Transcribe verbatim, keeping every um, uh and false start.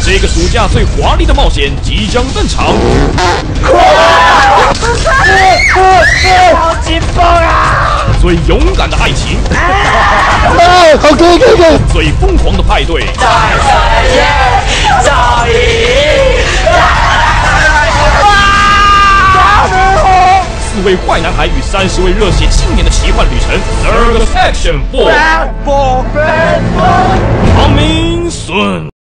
这个暑假最华丽的冒险即将登场。 好紧绷啊！ 最勇敢的爱情， 啊，好可以可以可以！ 最疯狂的派对， 再再见，赵颖。 四位坏男孩与三十位热血青年的奇幻旅程 ，Circus Action Four， Coming soon。